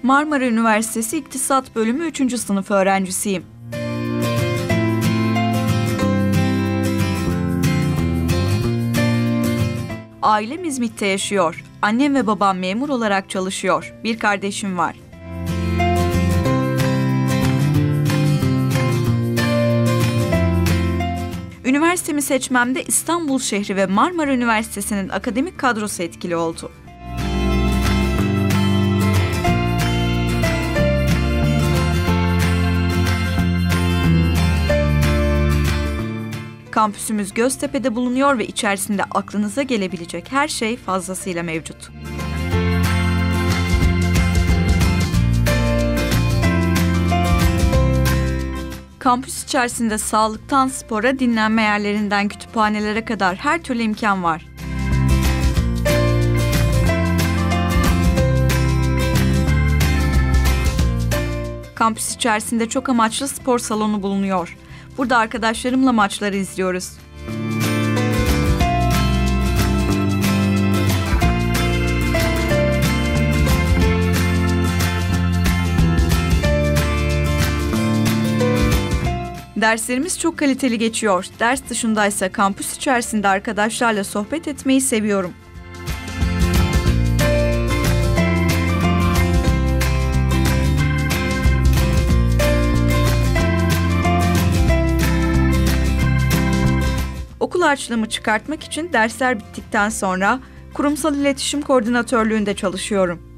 Marmara Üniversitesi İktisat Bölümü 3. sınıf öğrencisiyim. Ailem İzmit'te yaşıyor. Annem ve babam memur olarak çalışıyor. Bir kardeşim var. Üniversitemi seçmemde İstanbul şehri ve Marmara Üniversitesi'nin akademik kadrosu etkili oldu. Kampüsümüz Göztepe'de bulunuyor ve içerisinde aklınıza gelebilecek her şey fazlasıyla mevcut. Kampüs içerisinde sağlıktan spora, dinlenme yerlerinden kütüphanelere kadar her türlü imkan var. Kampüs içerisinde çok amaçlı spor salonu bulunuyor. Burada arkadaşlarımla maçları izliyoruz. Derslerimiz çok kaliteli geçiyor. Ders dışındaysa kampüs içerisinde arkadaşlarla sohbet etmeyi seviyorum. Okul harçlığımı çıkartmak için dersler bittikten sonra kurumsal iletişim koordinatörlüğünde çalışıyorum.